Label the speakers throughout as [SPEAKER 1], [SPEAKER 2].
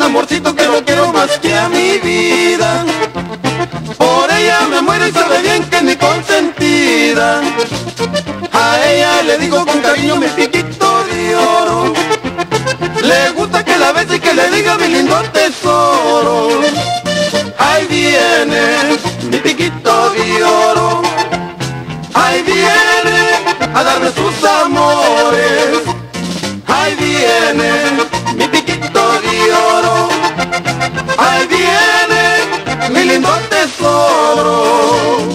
[SPEAKER 1] amorcito que lo quiero más que a mi vida. Por ella me muero y sabe bien que es mi consentida. A ella le digo con cariño mi piquito de oro. Le gusta que la bese y que le diga mi lindo tesoro. Ahí viene mi piquito de oro. Ahí viene a darme sus amores. Ahí viene mi piquito de oro. Ahí viene mi lindo tesoro.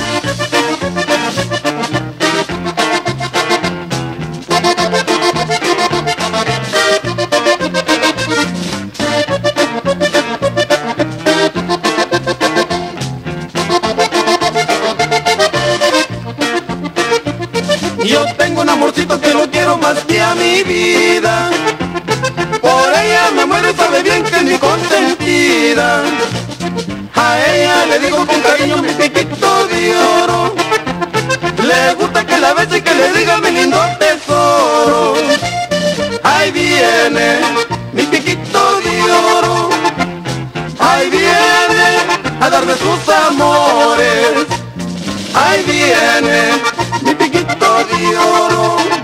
[SPEAKER 1] Yo tengo un amorcito que lo quiero más que a mi vida. Por ella me muero y sabe bien que es mi consentida. A ella le digo con cariño mi piquito de oro. Le gusta que la bese y que le diga mi lindo tesoro. Ahí viene mi piquito de oro. Ahí viene a darme sus amores. Ahí viene mi piquito de oro.